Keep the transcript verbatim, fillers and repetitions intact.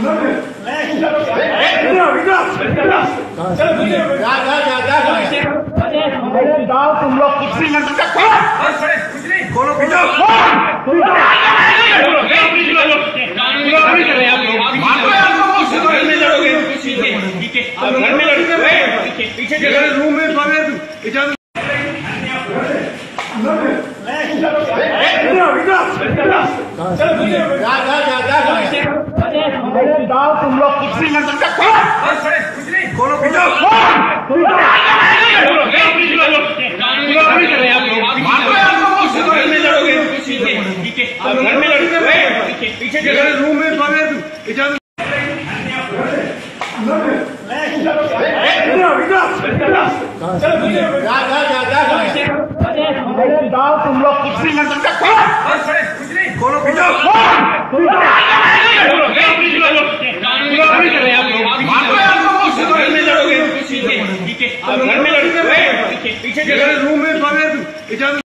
जाओ तुम लोग कुर्सी में खोलो पीछे रूम में इजाजत जाओ तुम लोग कुर्सी में खोलो पीछे रूम में इजाजत जाओ तुम लोग कुर्सी में खोलो पीछे रूम में इजाजत